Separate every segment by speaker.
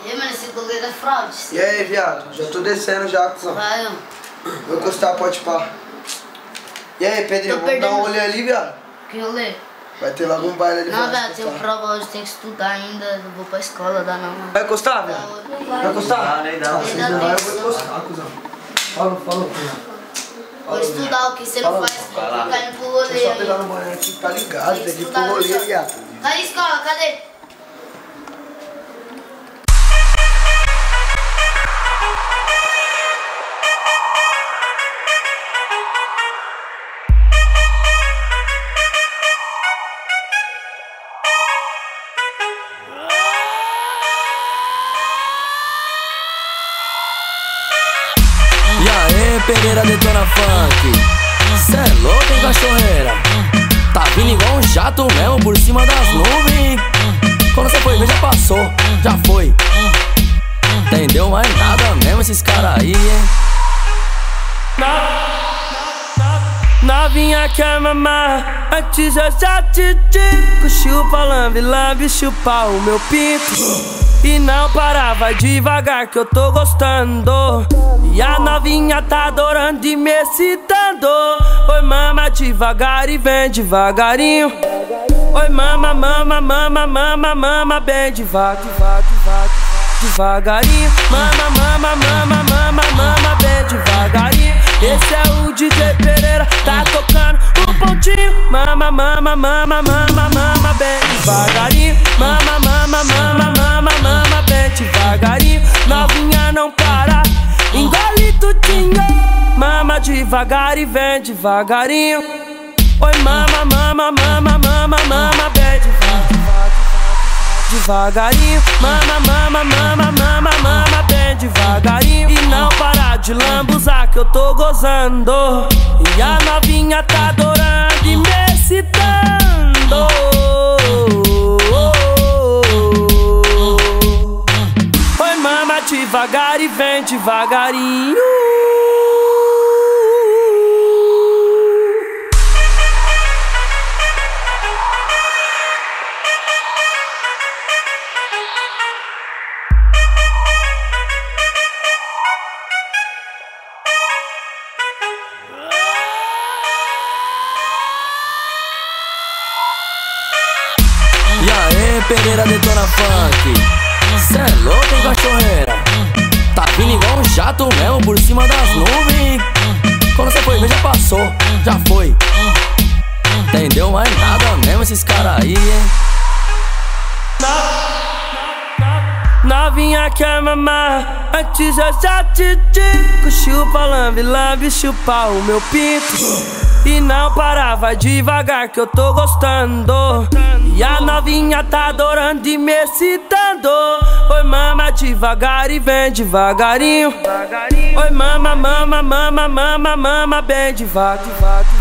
Speaker 1: E aí, mano, esse goleiro é fraude.
Speaker 2: E aí, viado? Já tô descendo já, cuzão.
Speaker 1: Vai, ó.
Speaker 2: Vou encostar, pode pá. E aí, Pedrinho, vamos dar um rolê ali, viado?
Speaker 1: Que rolê?
Speaker 2: Vai ter logo um baile ali.
Speaker 1: Não, velho, tenho prova hoje, tenho que estudar ainda. Não vou pra escola, dá não, mano.
Speaker 2: Vai encostar, viado? Vai encostar?
Speaker 3: Nem
Speaker 2: Não,
Speaker 3: dá.
Speaker 2: vocês não vai, eu vou encostar, cuzão. Falou, cuzão.
Speaker 1: Vou estudar o que você não faz, ficar indo pro rolê.
Speaker 2: Deixa eu só pegar no banheiro aqui, tá ligado? Tem que ir pro rolê, viado.
Speaker 1: Cadê a escola? Cadê?
Speaker 4: E aí, Pereira detona funk. Cê é louco, hein, cachorreira? Tá vindo igual um jato mesmo por cima das nuvens. Quando você foi ver, já passou, já foi. Entendeu mais nada mesmo esses caras aí, hein? Novinha quer mamar, antes eu já te digo. Chupa, lambe, lambe, chupa o meu pinto. E não para, vai devagar que eu tô gostando. E a novinha tá adorando e me excitando. Oi, mama, devagar e vem devagarinho. Oi, mama, mama, mama, mama, mama, bem devagarinho. Mama, mama, mama, mama, mama, bem devagarinho. Esse é o DJ Pereira, tá tocando o pontinho. Mama, mama, mama, mama, mama, bem devagarinho. Mama, mama, mama, mama, mama, bem devagarinho. Novinha não para, engole tudinho. Mama devagar e vem devagarinho. Oi, mama, mama, mama, mama, mama, bem devagarinho. Mama, mama, mama, mama, mama, bem devagarinho. E não parar de lambuzar que eu tô gozando. E a novinha tá adorando e me excitando. Oi, mama, devagar e vem devagarinho. E aí, Pereira detona funk. Cê é louco, hein, cachorreira? Tá vindo igual um jato mesmo por cima das nuvens. Quando você foi ver, já passou, já foi. Entendeu mais nada mesmo esses caras aí, hein? Novinha quer mamar, antes eu já te digo. Chupa, lambe, lambe, chupa o meu pinto. E não para, vai devagar que eu tô gostando. E a novinha tá adorando e me excitando. Oi, mama, devagar e vem devagarinho. Oi, mama, mama, mama, mama, mama, bem devagarinho.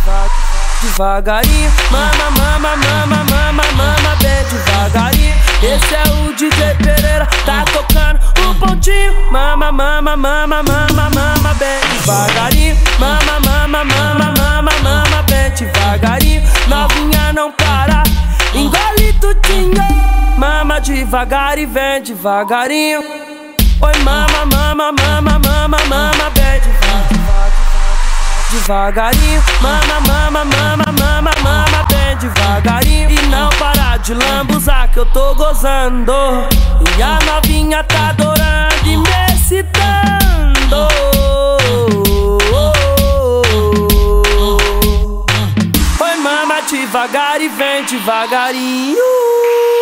Speaker 4: Mama, mama, mama, mama, mama, bem devagarinho. Esse é o DJ Pereira, tá tocando o pontinho. Mama, mama, mama, mama, mama, bem devagarinho. Mama, mama, mama, mama, mama, bem devagarinho. Novinha não para, engole tudinho. Mama devagar e vem devagarinho. Oi, mama, mama, mama, mama, mama, bem devagarinho. Mama, mama, mama, mama, mama, bem devagarinho. E não parar de lambuzar que eu tô gozando. E a novinha tá adorando e me excitando. Oi, mama, devagar e vem devagarinho.